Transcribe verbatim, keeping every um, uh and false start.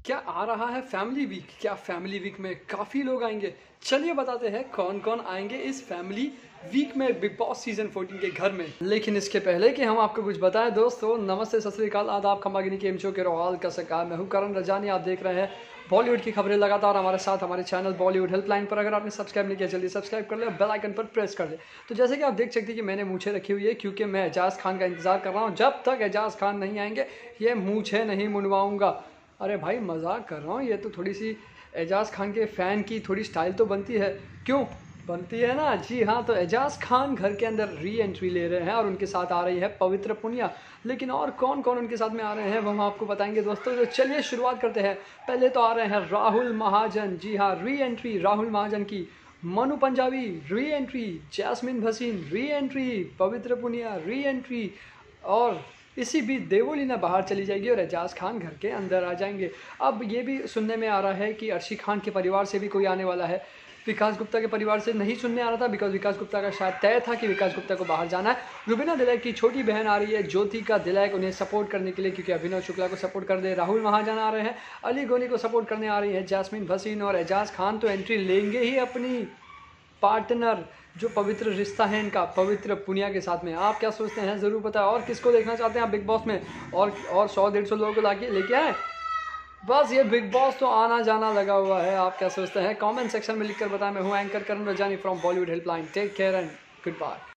क्या आ रहा है फैमिली वीक? क्या फैमिली वीक में काफ़ी लोग आएंगे? चलिए बताते हैं कौन कौन आएंगे इस फैमिली वीक में बिग बॉस सीजन चौदह के घर में। लेकिन इसके पहले कि हम आपको कुछ बताएं दोस्तों, नमस्ते, सत श्री अकाल, आदाब, खमागिनी के एमचो के रोहाल का सका। मैं हूं करण रजानी, आप देख रहे हैं बॉलीवुड की खबरें लगातार हमारे साथ हमारे चैनल बॉलीवुड हेल्पलाइन पर। अगर आपने सब्सक्राइब नहीं किया जल्दी सब्सक्राइब कर ले, बेल आइकन पर प्रेस कर ले। तो जैसे कि आप देख सकते हैं कि मैंने मूछें रखी हुई है क्योंकि मैं एजाज खान का इंतजार कर रहा हूँ। जब तक एजाज खान नहीं आएंगे ये मूछें नहीं मुंडवाऊंगा। अरे भाई मजाक कर रहा हूँ, ये तो थोड़ी सी एजाज खान के फ़ैन की थोड़ी स्टाइल तो बनती है, क्यों बनती है ना? जी हाँ, तो एजाज खान घर के अंदर री एंट्री ले रहे हैं और उनके साथ आ रही है पवित्र पुनिया। लेकिन और कौन कौन उनके साथ में आ रहे हैं वो हम आपको बताएंगे दोस्तों। तो चलिए शुरुआत करते हैं। पहले तो आ रहे हैं राहुल महाजन। जी हाँ, री एंट्री राहुल महाजन की। Manu Punjabi re entry, jasmine Bhasin re entry, पवित्र पुनिया री एंट्री, और इसी बीच देवोलीना बाहर चली जाएगी और एजाज खान घर के अंदर आ जाएंगे। अब ये भी सुनने में आ रहा है कि अर्शी खान के परिवार से भी कोई आने वाला है। विकास गुप्ता के परिवार से नहीं सुनने आ रहा था, बिकॉज विकास गुप्ता का शायद तय था कि विकास गुप्ता को बाहर जाना है। रुबीना दिलैक की छोटी बहन आ रही है, ज्योतिका दिलैक, उन्हें सपोर्ट करने के लिए, क्योंकि अभिनव शुक्ला को सपोर्ट कर दे। राहुल महाजन आ रहे हैं, अली गोनी को सपोर्ट करने आ रही है जैस्मिन भसीन, और एजाज खान तो एंट्री लेंगे ही अपनी पार्टनर जो पवित्र रिश्ता है इनका, पवित्र पुनिया के साथ में। आप क्या सोचते हैं ज़रूर बताएं। और किसको देखना चाहते हैं आप बिग बॉस में? और और सौ डेढ़ सौ लोगों को लाके लेके आए? बस ये बिग बॉस तो आना जाना लगा हुआ है। आप क्या सोचते हैं कमेंट सेक्शन में लिखकर बताएं। मैं हूं anchor Karan Rajani from Bollywood helpline. Take care and good bye.